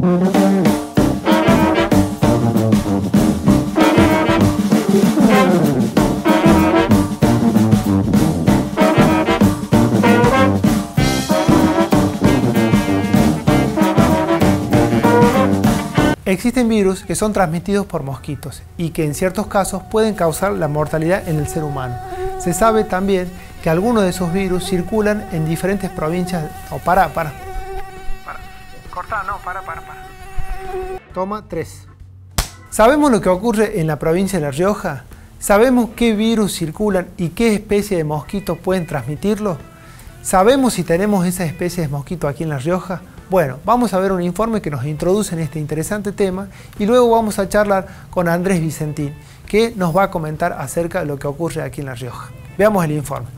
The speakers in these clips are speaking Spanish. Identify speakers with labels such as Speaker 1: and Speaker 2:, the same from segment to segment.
Speaker 1: Existen virus que son transmitidos por mosquitos y que en ciertos casos pueden causar la mortalidad en el ser humano. Se sabe también que algunos de esos virus circulan en diferentes provincias. Para. Cortá, no, para. Toma 3. ¿Sabemos lo que ocurre en la provincia de La Rioja? ¿Sabemos qué virus circulan y qué especie de mosquitos pueden transmitirlo? ¿Sabemos si tenemos esas especies de mosquitos aquí en La Rioja? Bueno, vamos a ver un informe que nos introduce en este interesante tema y luego vamos a charlar con Andrés Vicentín, que nos va a comentar acerca de lo que ocurre aquí en La Rioja. Veamos el informe.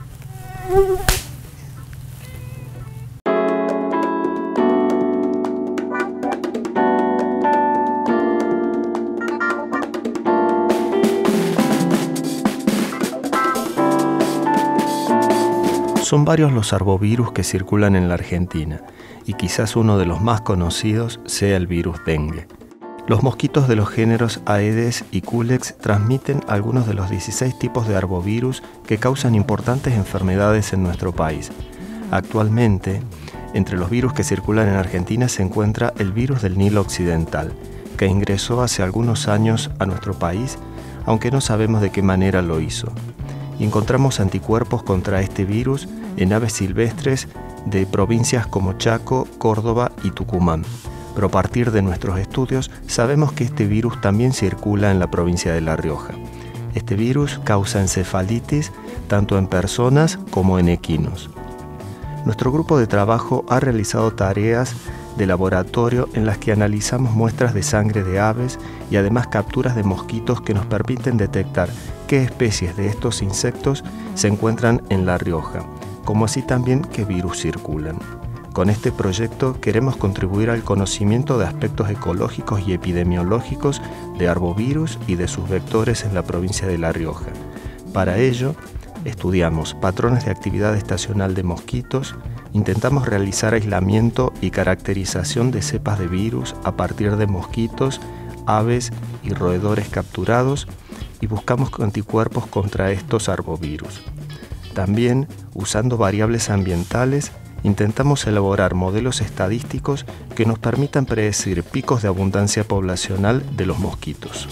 Speaker 2: Son varios los arbovirus que circulan en la Argentina y quizás uno de los más conocidos sea el virus dengue. Los mosquitos de los géneros Aedes y Culex transmiten algunos de los 16 tipos de arbovirus que causan importantes enfermedades en nuestro país. Actualmente, entre los virus que circulan en Argentina se encuentra el virus del Nilo Occidental, que ingresó hace algunos años a nuestro país, aunque no sabemos de qué manera lo hizo. Y encontramos anticuerpos contra este virus en aves silvestres de provincias como Chaco, Córdoba y Tucumán. Pero a partir de nuestros estudios sabemos que este virus también circula en la provincia de La Rioja. Este virus causa encefalitis tanto en personas como en equinos. Nuestro grupo de trabajo ha realizado tareas de laboratorio en las que analizamos muestras de sangre de aves y además capturas de mosquitos que nos permiten detectar qué especies de estos insectos se encuentran en La Rioja, como así también qué virus circulan. Con este proyecto queremos contribuir al conocimiento de aspectos ecológicos y epidemiológicos de arbovirus y de sus vectores en la provincia de La Rioja. Para ello, estudiamos patrones de actividad estacional de mosquitos, intentamos realizar aislamiento y caracterización de cepas de virus a partir de mosquitos, aves y roedores capturados y buscamos anticuerpos contra estos arbovirus. También, usando variables ambientales, intentamos elaborar modelos estadísticos que nos permitan predecir picos de abundancia poblacional de los mosquitos.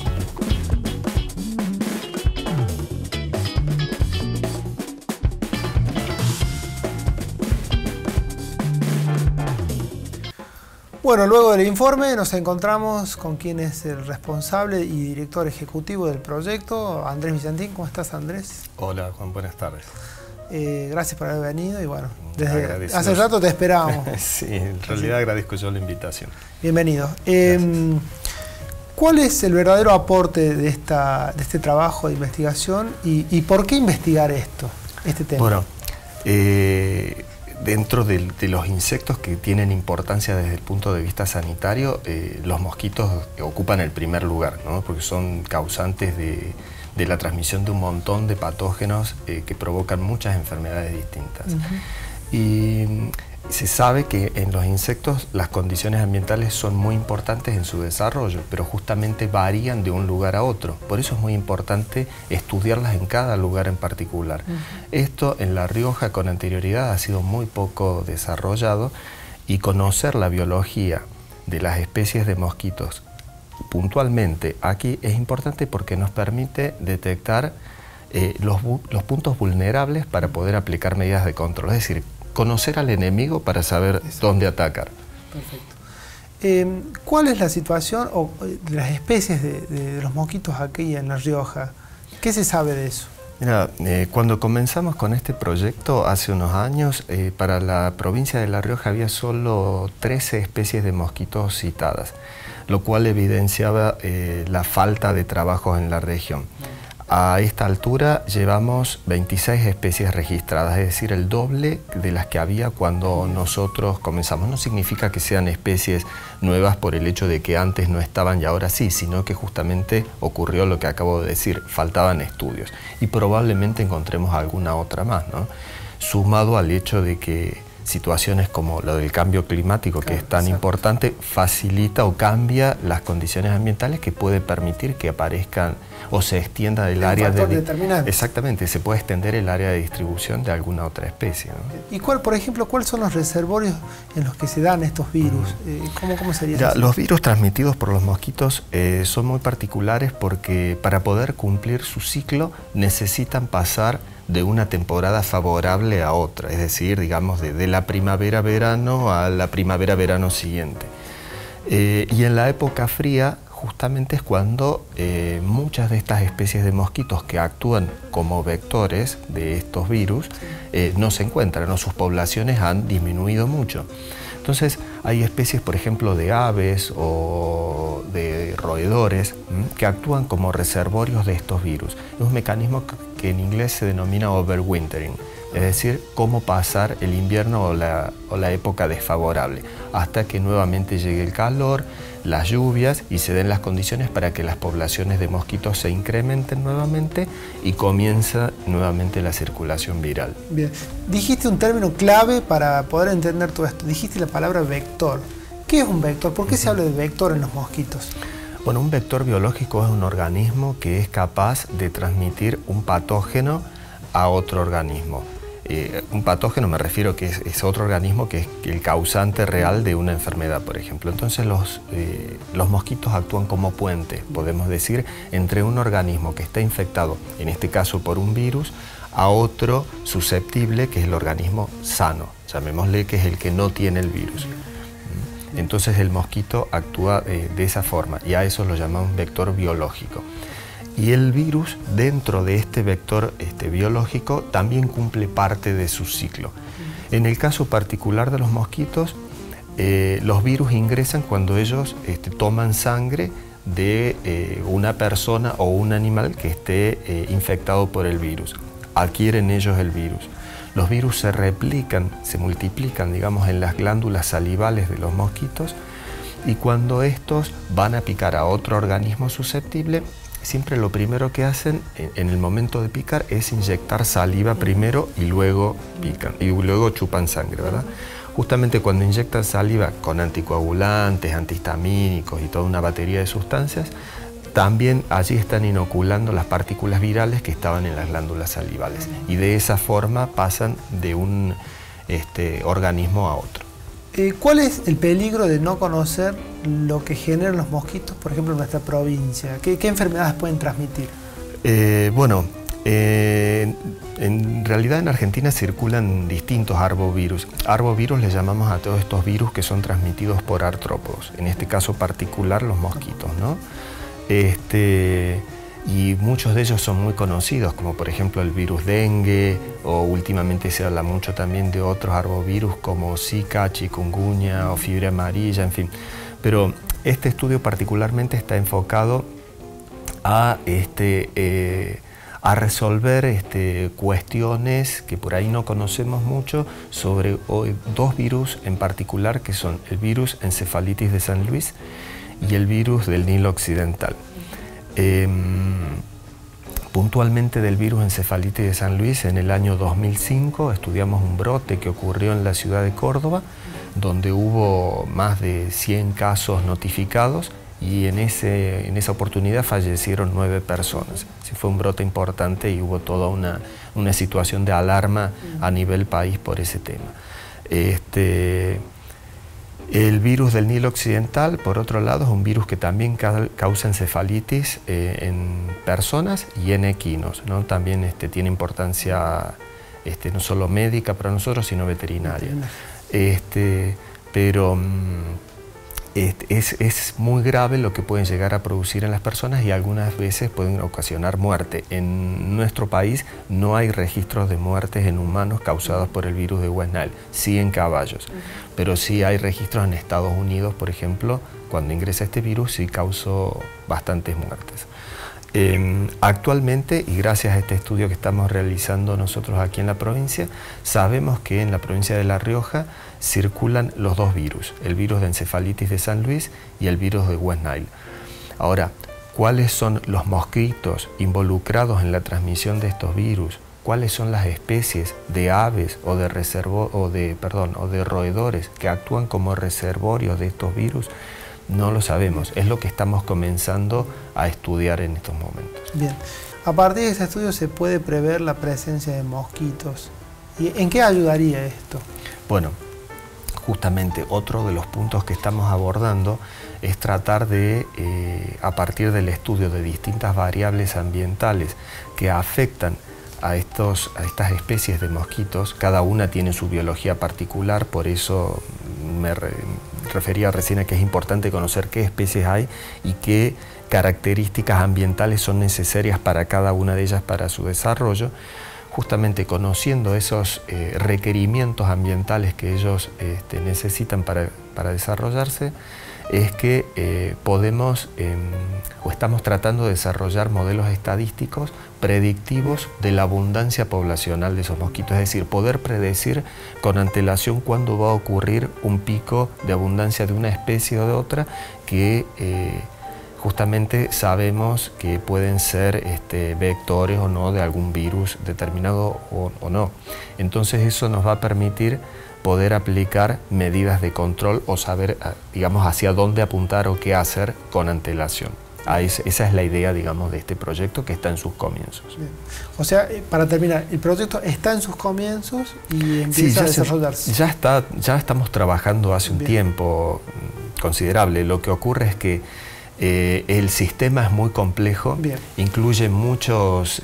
Speaker 1: Bueno, luego del informe nos encontramos con quien es el responsable y director ejecutivo del proyecto, Andrés Vicentín. ¿Cómo estás, Andrés?
Speaker 3: Hola, Juan, buenas tardes.
Speaker 1: Gracias por haber venido y bueno, desde hace rato te esperábamos.
Speaker 3: Sí, en realidad agradezco yo la invitación.
Speaker 1: Bienvenido. ¿Cuál es el verdadero aporte de este trabajo de investigación y por qué investigar este tema?
Speaker 3: Bueno, dentro de los insectos que tienen importancia desde el punto de vista sanitario, los mosquitos ocupan el primer lugar, ¿no? Porque son causantes de la transmisión de un montón de patógenos que provocan muchas enfermedades distintas. Y se sabe que en los insectos las condiciones ambientales son muy importantes en su desarrollo, pero justamente varían de un lugar a otro. Por eso es muy importante estudiarlas en cada lugar en particular. Esto en La Rioja con anterioridad ha sido muy poco desarrollado y conocer la biología de las especies de mosquitos puntualmente aquí es importante porque nos permite detectar los puntos vulnerables para poder aplicar medidas de control, es decir, conocer al enemigo para saber dónde atacar.
Speaker 1: Perfecto. ¿Cuál es la situación de las especies de los mosquitos aquí en La Rioja? ¿Qué se sabe de eso?
Speaker 3: Mira, cuando comenzamos con este proyecto hace unos años, para la provincia de La Rioja había solo 13 especies de mosquitos citadas, lo cual evidenciaba la falta de trabajos en la región. A esta altura llevamos 26 especies registradas, es decir, el doble de las que había cuando nosotros comenzamos. No significa que sean especies nuevas por el hecho de que antes no estaban y ahora sí, sino que justamente ocurrió lo que acabo de decir, faltaban estudios y probablemente encontremos alguna otra más, ¿no? Sumado al hecho de que situaciones como lo del cambio climático, que es tan importante, facilita o cambia las condiciones ambientales que puede permitir que aparezcan o se extienda el área de... Exactamente, se puede extender el área de distribución de alguna otra especie, ¿no?
Speaker 1: ¿Y por ejemplo, cuáles son los reservorios en los que se dan estos virus? ¿Cómo sería eso?
Speaker 3: Los virus transmitidos por los mosquitos son muy particulares porque para poder cumplir su ciclo necesitan pasar de una temporada favorable a otra, es decir, digamos, de la primavera-verano a la primavera-verano siguiente. Y en la época fría, justamente es cuando muchas de estas especies de mosquitos que actúan como vectores de estos virus no se encuentran, o sus poblaciones han disminuido mucho. Entonces hay especies, por ejemplo, de aves o de roedores que actúan como reservorios de estos virus. Es un mecanismo que en inglés se denomina overwintering, es decir, cómo pasar el invierno o la época desfavorable, hasta que nuevamente llegue el calor, las lluvias y se den las condiciones para que las poblaciones de mosquitos se incrementen nuevamente y comienza nuevamente la circulación viral.
Speaker 1: Bien, dijiste un término clave para poder entender todo esto, dijiste la palabra vector. ¿Qué es un vector? ¿Por qué se habla de vector en los mosquitos?
Speaker 3: Bueno, un vector biológico es un organismo que es capaz de transmitir un patógeno a otro organismo. Un patógeno me refiero que es otro organismo que es el causante real de una enfermedad, por ejemplo. Entonces los mosquitos actúan como puente, podemos decir, entre un organismo que está infectado, en este caso por un virus, a otro susceptible, que es el organismo sano, llamémosle, que es el que no tiene el virus. Entonces el mosquito actúa de esa forma y a eso lo llamamos vector biológico. Y el virus, dentro de este vector biológico, también cumple parte de su ciclo. En el caso particular de los mosquitos, los virus ingresan cuando ellos toman sangre de una persona o un animal que esté infectado por el virus. Adquieren ellos el virus. Los virus se replican, se multiplican, digamos, en las glándulas salivales de los mosquitos, y cuando estos van a picar a otro organismo susceptible, siempre lo primero que hacen en el momento de picar es inyectar saliva primero y luego pican, y luego chupan sangre, ¿verdad? Justamente cuando inyectan saliva con anticoagulantes, antihistamínicos y toda una batería de sustancias, también allí están inoculando las partículas virales que estaban en las glándulas salivales, y de esa forma pasan de un organismo a otro.
Speaker 1: ¿Cuál es el peligro de no conocer lo que generan los mosquitos, por ejemplo, en nuestra provincia? ¿Qué enfermedades pueden transmitir?
Speaker 3: Bueno, en realidad en Argentina circulan distintos arbovirus. Arbovirus le llamamos a todos estos virus que son transmitidos por artrópodos, en este caso particular los mosquitos, ¿no? Y muchos de ellos son muy conocidos, como por ejemplo el virus dengue, o últimamente se habla mucho también de otros arbovirus como Zika, chikungunya o fiebre amarilla, en fin. Pero este estudio particularmente está enfocado a resolver cuestiones que por ahí no conocemos mucho sobre dos virus en particular, que son el virus encefalitis de San Luis y el virus del Nilo Occidental. Puntualmente del virus encefalitis de San Luis, en el año 2005 estudiamos un brote que ocurrió en la ciudad de Córdoba, donde hubo más de 100 casos notificados, y en esa oportunidad fallecieron 9 personas. Sí, fue un brote importante y hubo toda una situación de alarma a nivel país por ese tema. El virus del Nilo Occidental, por otro lado, es un virus que también causa encefalitis en personas y en equinos, ¿no? También tiene importancia no solo médica para nosotros, sino veterinaria. Pero es muy grave lo que pueden llegar a producir en las personas y algunas veces pueden ocasionar muerte. En nuestro país no hay registros de muertes en humanos causados por el virus de West Nile, sí en caballos, pero sí hay registros en Estados Unidos, por ejemplo, cuando ingresa este virus sí causó bastantes muertes. Actualmente, y gracias a este estudio que estamos realizando nosotros aquí en la provincia, sabemos que en la provincia de La Rioja circulan los dos virus, el virus de encefalitis de San Luis y el virus de West Nile. Ahora, ¿cuáles son los mosquitos involucrados en la transmisión de estos virus? cuáles son las especies de aves o de roedores que actúan como reservorios de estos virus, no lo sabemos. Es lo que estamos comenzando a estudiar en estos momentos.
Speaker 1: Bien. A partir de este estudio se puede prever la presencia de mosquitos. ¿Y en qué ayudaría esto?
Speaker 3: Bueno, justamente otro de los puntos que estamos abordando es tratar de, a partir del estudio de distintas variables ambientales que afectan a estas especies de mosquitos, cada una tiene su biología particular, por eso me refería recién a que es importante conocer qué especies hay y qué características ambientales son necesarias para cada una de ellas para su desarrollo. Justamente conociendo esos requerimientos ambientales que ellos necesitan para desarrollarse, es que podemos o estamos tratando de desarrollar modelos estadísticos predictivos de la abundancia poblacional de esos mosquitos, es decir, poder predecir con antelación cuándo va a ocurrir un pico de abundancia de una especie o de otra que justamente sabemos que pueden ser vectores o no de algún virus determinado o no. Entonces eso nos va a permitir poder aplicar medidas de control o saber, digamos, hacia dónde apuntar o qué hacer con antelación. Esa es la idea, digamos, de este proyecto que está en sus comienzos.
Speaker 1: Bien. O sea, para terminar, el proyecto está en sus comienzos y empieza a desarrollarse.
Speaker 3: Ya estamos trabajando hace un tiempo considerable. Lo que ocurre es que el sistema es muy complejo, incluye muchos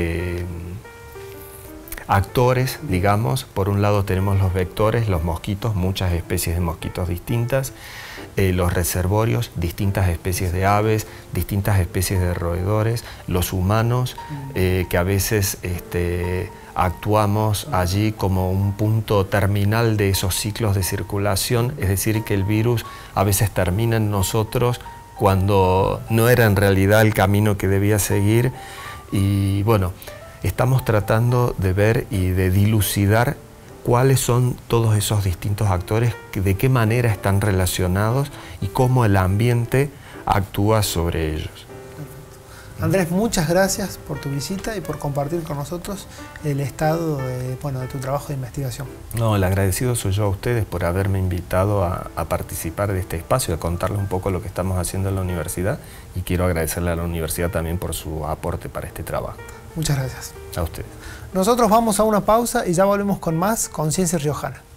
Speaker 3: actores, digamos. Por un lado tenemos los vectores, los mosquitos, muchas especies de mosquitos distintas, los reservorios, distintas especies de aves, distintas especies de roedores, los humanos, que a veces actuamos allí como un punto terminal de esos ciclos de circulación, es decir, que el virus a veces termina en nosotros cuando no era en realidad el camino que debía seguir. Y bueno, estamos tratando de ver y de dilucidar cuáles son todos esos distintos actores, de qué manera están relacionados y cómo el ambiente actúa sobre ellos.
Speaker 1: Andrés, muchas gracias por tu visita y por compartir con nosotros el estado de tu trabajo de investigación.
Speaker 3: No, el agradecido soy yo a ustedes por haberme invitado a participar de este espacio, a contarles un poco lo que estamos haciendo en la universidad, y quiero agradecerle a la universidad también por su aporte para este trabajo.
Speaker 1: Muchas gracias.
Speaker 3: A ustedes.
Speaker 1: Nosotros vamos a una pausa y ya volvemos con más Conciencia Riojana.